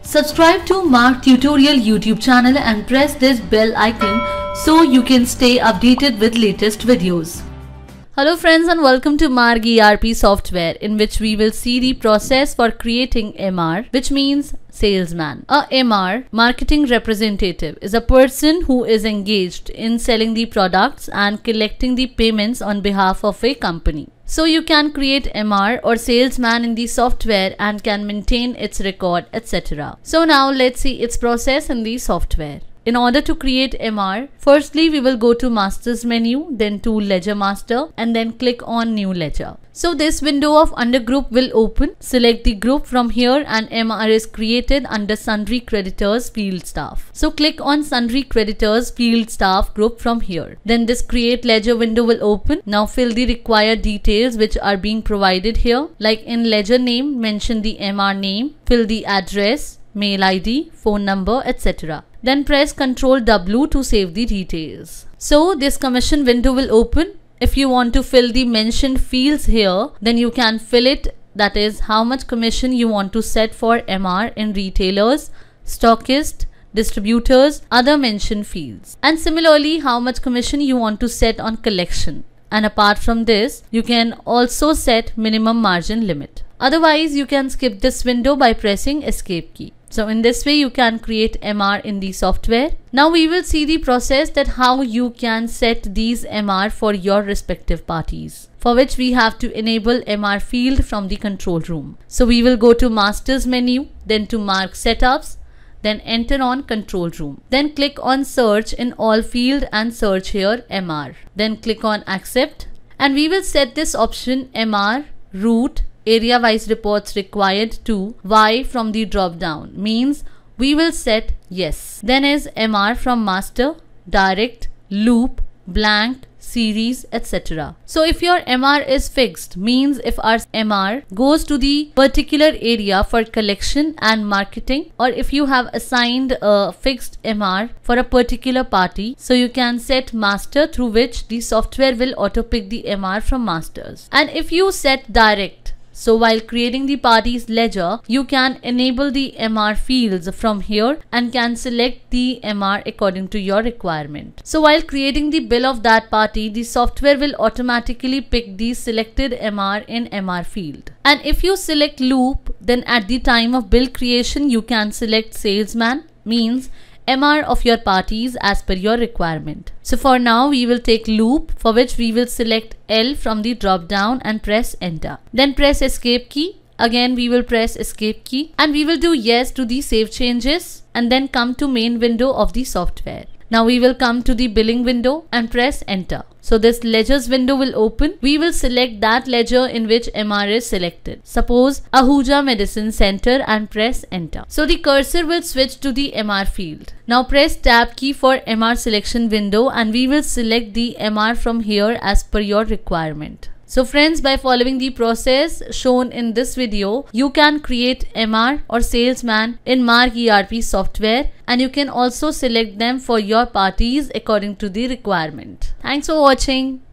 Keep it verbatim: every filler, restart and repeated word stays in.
Subscribe to Marg Tutorial YouTube channel and press this bell icon so you can stay updated with latest videos. Hello friends and welcome to Marg E R P Software, in which we will see the process for creating M R, which means salesman. A M R, marketing representative, is a person who is engaged in selling the products and collecting the payments on behalf of a company. So you can create M R or salesman in the software and can maintain its record, et cetera. So now let's see its process in the software. In order to create M R, firstly we will go to Master's menu, then to Ledger Master, and then click on New Ledger. So this window of Under Group will open. Select the group from here and M R is created under Sundry Creditors Field Staff. So click on Sundry Creditors Field Staff group from here. Then this Create Ledger window will open. Now fill the required details which are being provided here. Like in Ledger Name, mention the M R name, fill the address, mail I D, phone number, et cetera. Then press control W to save the details. So this commission window will open. If you want to fill the mentioned fields here, then you can fill it, that is how much commission you want to set for M R in retailers, stockist, distributors, other mentioned fields. And similarly how much commission you want to set on collection. And apart from this, you can also set minimum margin limit. Otherwise, you can skip this window by pressing escape key. So in this way you can create M R in the software. Now we will see the process that how you can set these M R for your respective parties, for which we have to enable M R field from the control room. So we will go to Master's menu, then to Marg Setups, then enter on Control Room. Then click on Search in All field and search here M R. Then click on Accept, and we will set this option M R root area wise reports required to Y from the drop down, means we will set yes. Then is M R from master, direct, loop, blank, series, et cetera. So if your M R is fixed, means if our M R goes to the particular area for collection and marketing, or if you have assigned a fixed M R for a particular party, so you can set master, through which the software will auto pick the M R from masters. And if you set direct, so while creating the party's ledger, you can enable the M R fields from here and can select the M R according to your requirement. So while creating the bill of that party, the software will automatically pick the selected M R in M R field. And if you select loop, then at the time of bill creation, you can select salesman, means M R of your parties as per your requirement. So for now we will take loop, for which we will select L from the drop down and press enter. Then press escape key. Again we will press escape key and we will do yes to the save changes and then come to main window of the software. Now we will come to the billing window and press enter. So this ledgers window will open. We will select that ledger in which M R is selected. Suppose Ahuja Medicine Center, and press enter. So the cursor will switch to the M R field. Now press tab key for M R selection window and we will select the M R from here as per your requirement. So friends, by following the process shown in this video, you can create M R or salesman in Marg E R P software, and you can also select them for your parties according to the requirement. Thanks for watching.